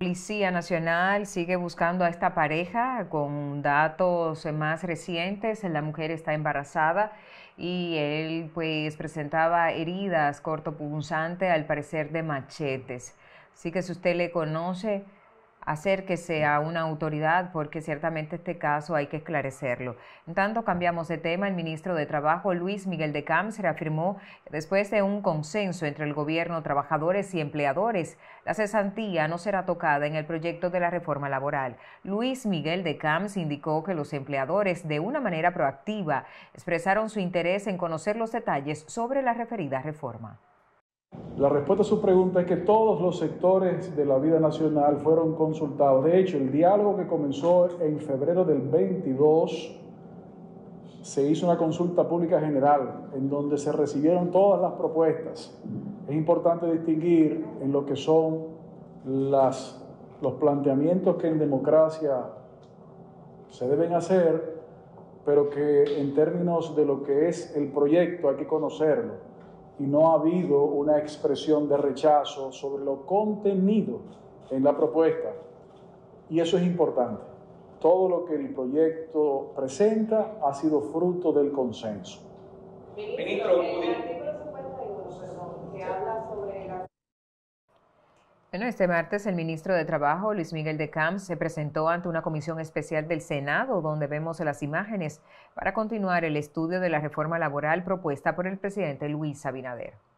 Policía Nacional sigue buscando a esta pareja con datos más recientes. La mujer está embarazada y él pues presentaba heridas cortopunzantes, al parecer de machetes. Así que si usted le conoce, acérquese a una autoridad porque ciertamente este caso hay que esclarecerlo. En tanto, cambiamos de tema. El ministro de Trabajo, Luis Miguel de Camps, reafirmó que después de un consenso entre el gobierno, trabajadores y empleadores, la cesantía no será tocada en el proyecto de la reforma laboral. Luis Miguel de Camps indicó que los empleadores, de una manera proactiva, expresaron su interés en conocer los detalles sobre la referida reforma. La respuesta a su pregunta es que todos los sectores de la vida nacional fueron consultados. De hecho, el diálogo que comenzó en febrero del 22, se hizo una consulta pública general en donde se recibieron todas las propuestas. Es importante distinguir en lo que son los planteamientos que en democracia se deben hacer, pero que en términos de lo que es el proyecto hay que conocerlo. Y no ha habido una expresión de rechazo sobre lo contenido en la propuesta. Y eso es importante. Todo lo que el proyecto presenta ha sido fruto del consenso. Ministro, el artículo 51, que habla sobre la... Bueno, este martes el ministro de Trabajo, Luis Miguel de Camps, se presentó ante una comisión especial del Senado, donde vemos las imágenes para continuar el estudio de la reforma laboral propuesta por el presidente Luis Abinader.